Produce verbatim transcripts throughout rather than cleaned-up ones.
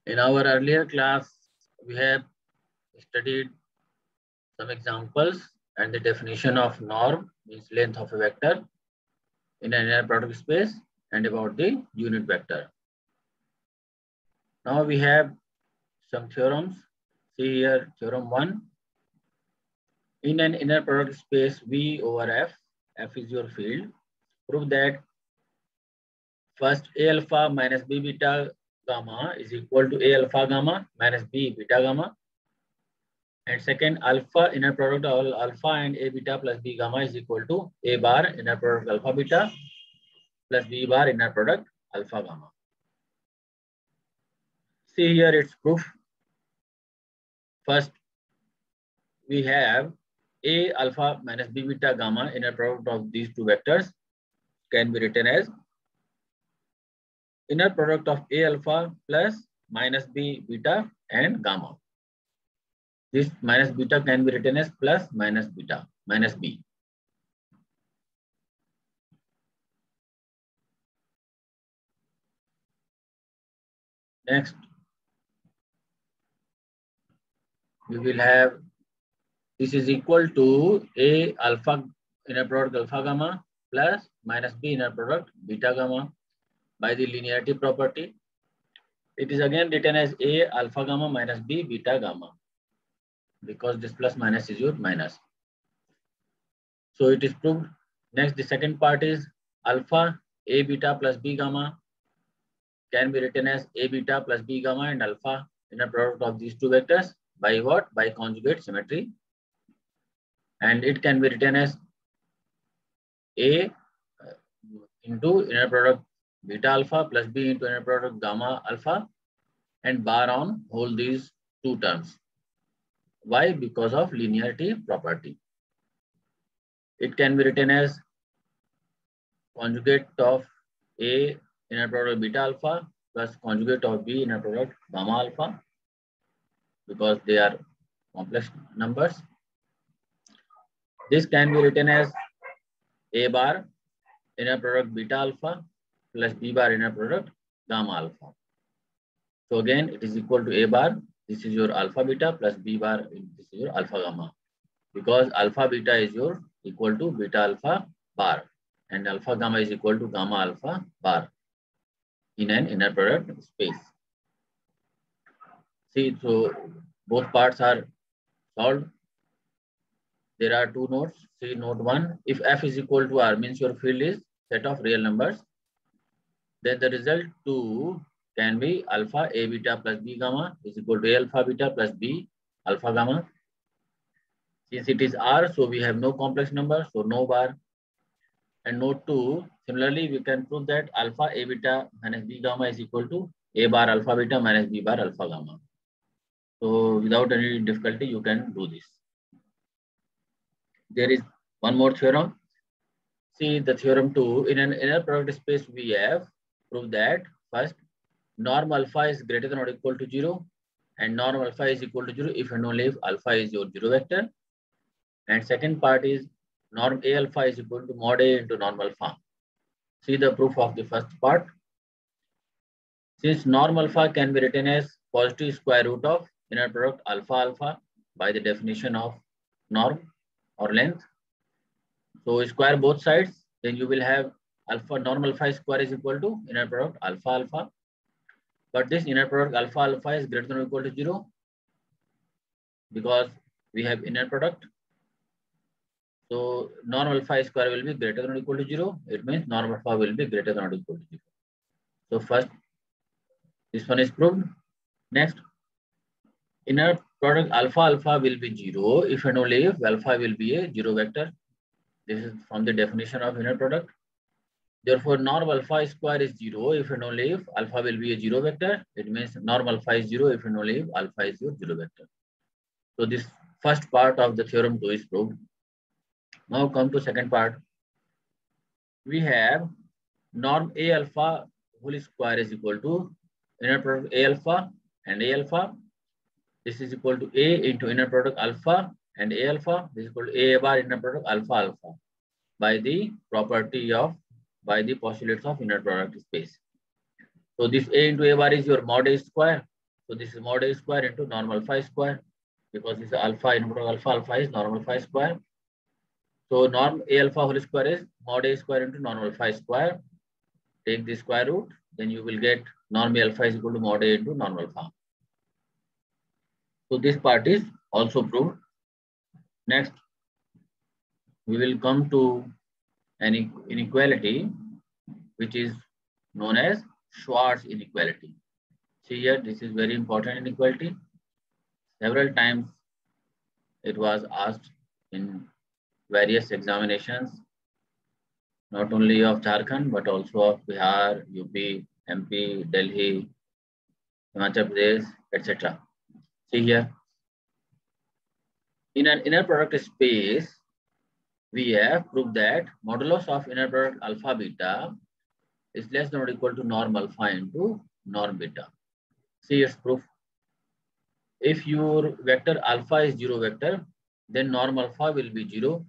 In our earlier class, we have studied some examples and the definition of norm, means length of a vector in an inner product space, and about the unit vector. Now we have some theorems. See here, theorem one. In an inner product space V over F, F is your field, prove that first A alpha minus B beta gamma is equal to A alpha gamma minus B beta gamma. And second, alpha inner product of alpha and A beta plus B gamma is equal to A bar inner product alpha beta plus B bar inner product alpha gamma. See here its proof. First, we have A alpha minus B beta gamma inner product of these two vectors can be written as inner product of A alpha plus minus B beta and gamma. This minus beta can be written as plus minus beta minus B. Next, we will have this is equal to A alpha inner product alpha gamma plus minus B inner product beta gamma by the linearity property. It is again written as A alpha gamma minus B beta gamma, because this plus minus is your minus. So it is proved. Next, the second part is alpha A beta plus B gamma can be written as A beta plus B gamma and alpha inner product of these two vectors by what? By conjugate symmetry. And it can be written as A into inner product beta alpha plus B into inner product gamma alpha and bar on whole these two terms. Why? Because of linearity property. It can be written as conjugate of A inner product beta alpha plus conjugate of B inner product gamma alpha, because they are complex numbers. This can be written as A bar inner product beta alpha plus B bar inner product gamma alpha. So again, it is equal to A bar. This is your alpha beta plus B bar. This is your alpha gamma, because alpha beta is your equal to beta alpha bar and alpha gamma is equal to gamma alpha bar in an inner product space. See, so both parts are solved. There are two nodes. See node one. If F is equal to R, means your field is set of real numbers, then the result two can be alpha A beta plus B gamma is equal to A alpha beta plus B alpha gamma. Since it is R, so we have no complex number, so no bar. And node two, similarly, we can prove that alpha A beta minus B gamma is equal to A bar alpha beta minus B bar alpha gamma. So without any difficulty, you can do this. There is one more theorem. See the theorem two. In an inner product space, we have proved that first, norm alpha is greater than or equal to zero, and norm alpha is equal to zero if and only if alpha is your zero vector. And second part is norm A alpha is equal to mod A into norm alpha. See the proof of the first part. Since norm alpha can be written as positive square root of inner product alpha alpha by the definition of norm or length. So square both sides, then you will have alpha norm alpha square is equal to inner product alpha alpha. But this inner product alpha alpha is greater than or equal to zero because we have inner product. So norm alpha square will be greater than or equal to zero. It means norm alpha will be greater than or equal to zero. So first, this one is proved. Next, inner product alpha alpha will be zero if and only if alpha will be a zero vector. This is from the definition of inner product. Therefore, norm alpha square is zero if and only if alpha will be a zero vector. It means norm alpha is zero if and only if alpha is your zero vector. So this first part of the theorem two is proved. Now come to second part. We have norm A alpha whole square is equal to inner product A alpha and A alpha. This is equal to A into inner product alpha and A alpha. This is equal to A bar inner product alpha alpha by the property of by the postulates of inner product space. So this A into A bar is your mod A square. So this is mod A square into normal phi square, because this is alpha input of alpha, alpha is normal phi square. So norm A alpha whole square is mod A square into normal phi square. Take the square root, then you will get norm A alpha is equal to mod A into normal phi. So this part is also proved. Next, we will come to an inequality which is known as Schwarz inequality. See here, this is very important inequality. Several times it was asked in various examinations, not only of Jharkhand, but also of Bihar, U P, M P, Delhi, Himachal Pradesh, et cetera. See here, in an inner product space, we have proved that modulus of inner product alpha beta is less than or equal to norm alpha into norm beta. See its proof. If your vector alpha is zero vector, then norm alpha will be zero.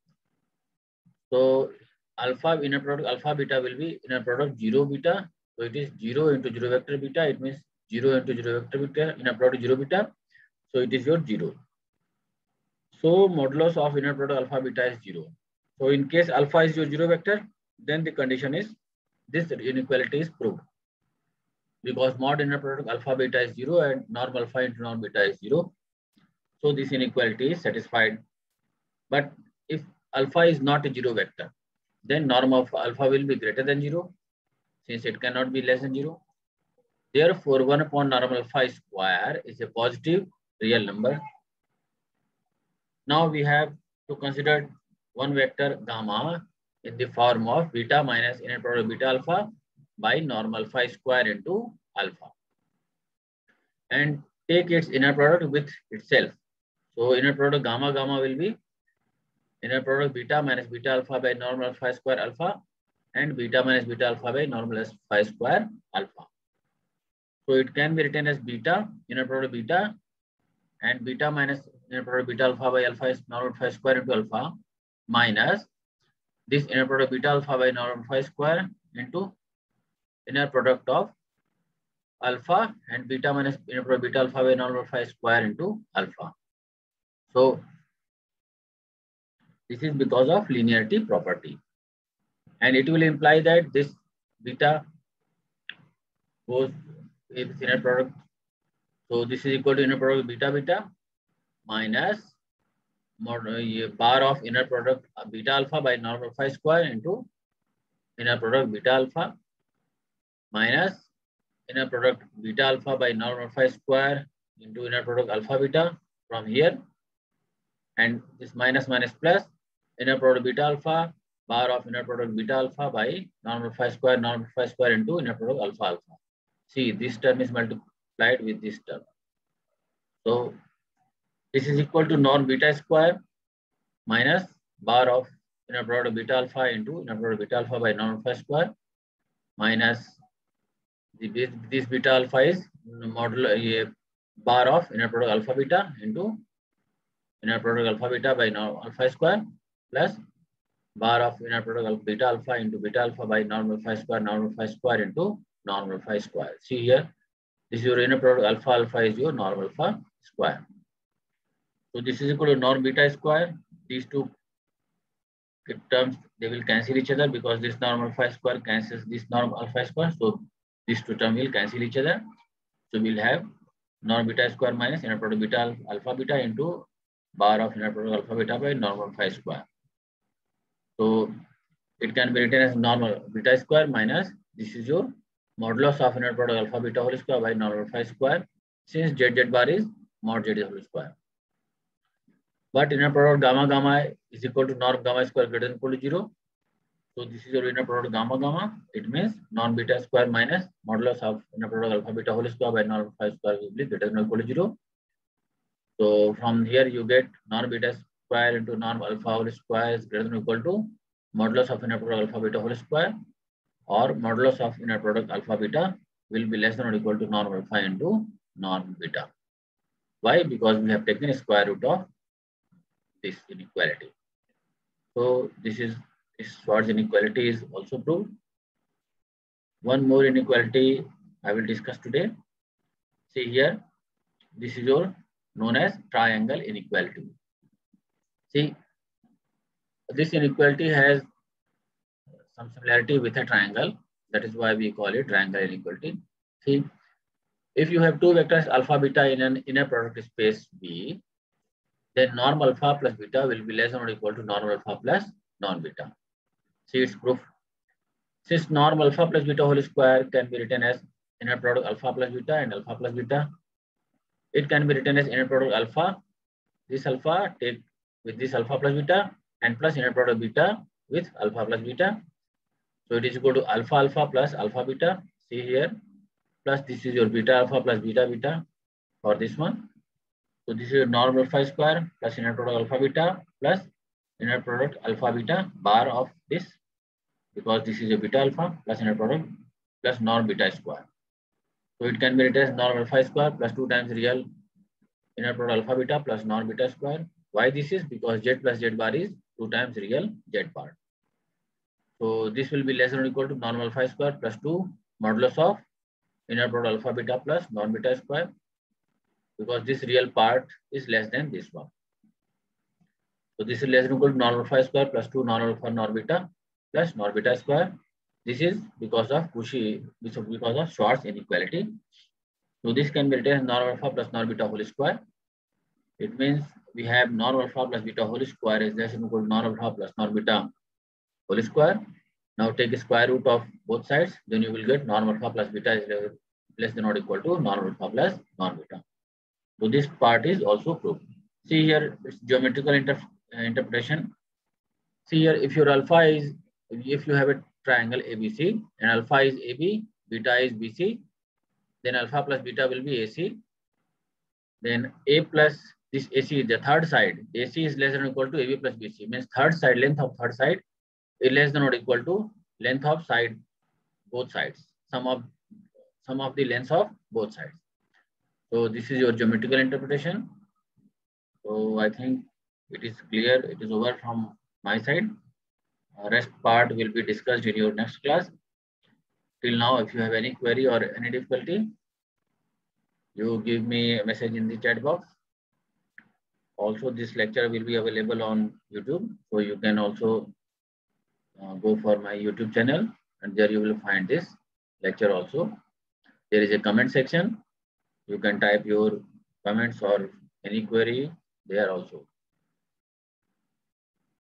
So alpha inner product alpha beta will be inner product zero beta. So it is zero into zero vector beta. It means zero into zero vector beta, inner product zero beta. So it is your zero. So modulus of inner product alpha beta is zero. So in case alpha is your zero vector, then the condition is this inequality is proved. Because mod inner product alpha beta is zero and norm alpha into norm beta is zero. So this inequality is satisfied. But if alpha is not a zero vector, then norm of alpha will be greater than zero, since it cannot be less than zero. Therefore, one upon norm alpha square is a positive real number. Now we have to consider one vector gamma in the form of beta minus inner product beta alpha by norm alpha square into alpha, and take its inner product with itself. So inner product gamma gamma will be inner product beta minus beta alpha by norm alpha square alpha, and beta minus beta alpha by norm alpha square alpha. So it can be written as beta inner product beta and beta minus inner product beta alpha by alpha is norm alpha square into alpha, minus this inner product beta alpha by norm alpha square into inner product of alpha and beta minus inner product beta alpha by norm alpha square into alpha. So this is because of linearity property, and it will imply that this beta goes with inner product. So this is equal to inner product beta beta minus bar of inner product beta alpha by norm alpha square into inner product beta alpha minus inner product beta alpha by norm alpha square into inner product alpha beta from here, and this minus minus plus inner product beta alpha bar of inner product beta alpha by norm alpha square norm alpha square into inner product alpha alpha. See, this term is multiplied with this term. So this is equal to norm beta square minus bar of inner product beta alpha into inner product beta alpha by norm alpha square minus the, this, this beta alpha is modulo a bar of inner product alpha beta into inner product alpha beta by norm alpha square plus bar of inner product beta alpha into beta alpha by norm alpha square norm alpha square into norm alpha square. See here, this is your inner product alpha alpha is your norm alpha square. So this is equal to norm beta square. These two terms, they will cancel each other because this norm alpha square cancels this norm alpha square. So these two terms will cancel each other. So we'll have norm beta square minus inner product beta alpha beta into bar of inner product alpha beta by norm alpha square. So it can be written as normal beta square minus this is your modulus of inner product alpha beta whole square by norm alpha square, since z z bar is mod z whole square. But inner product gamma gamma is equal to norm gamma square greater than equal to zero. So this is your inner product gamma gamma. It means norm beta square minus modulus of inner product alpha beta whole square by norm alpha square will be greater than equal to zero. So from here you get norm beta square into norm alpha whole square is greater than equal to modulus of inner product alpha beta whole square, or modulus of inner product alpha beta will be less than or equal to norm alpha into norm beta. Why? Because we have taken a square root of this inequality. So this is this Schwarz inequality is also proved. One more inequality I will discuss today. See here, this is your known as triangle inequality. See, this inequality has some similarity with a triangle. That is why we call it triangle inequality. See, if you have two vectors alpha beta in an inner product space B, then norm alpha plus beta will be less than or equal to norm alpha plus norm beta. See its proof. Since norm alpha plus beta whole square can be written as inner product alpha plus beta and alpha plus beta, it can be written as inner product alpha, this alpha take with this alpha plus beta, and plus inner product beta with alpha plus beta. So it is equal to alpha alpha plus alpha beta. See here, plus this is your beta alpha plus beta beta for this one. So this is your norm alpha square plus inner product alpha beta plus inner product alpha beta bar of this, because this is a beta alpha plus inner product plus norm beta square. So it can be written as norm alpha square plus two times real inner product alpha beta plus norm beta square. Why this is? Because z plus z bar is two times real z bar. So this will be less than or equal to norm alpha square plus two modulus of inner product alpha beta plus norm beta square, because this real part is less than this one. So this is less than or equal to norm alpha square plus two norm alpha norm beta plus norm beta square. This is because of Cauchy, because of Schwarz inequality. So this can be written as norm alpha plus norm beta whole square. It means we have norm alpha plus beta whole square is less than or equal to norm alpha plus norm beta whole square. Now take a square root of both sides, then you will get norm alpha plus beta is less than or equal to norm alpha plus norm beta. So this part is also proved. See here, it's geometrical inter uh, interpretation. See here, if your alpha is, if you have a triangle A B C and alpha is A B, beta is B C, then alpha plus beta will be A C. Then A plus this A C is the third side. A C is less than or equal to A B plus B C. Means third side, length of third side is less than or equal to length of side, both sides. Sum of sum of the lengths of both sides. So this is your geometrical interpretation. So I think it is clear. It is over from my side. Uh, rest part will be discussed in your next class. Till now, if you have any query or any difficulty, you give me a message in the chat box. Also, this lecture will be available on YouTube, so you can also uh, go for my YouTube channel, and there you will find this lecture also. There is a comment section. You can type your comments or any query there also.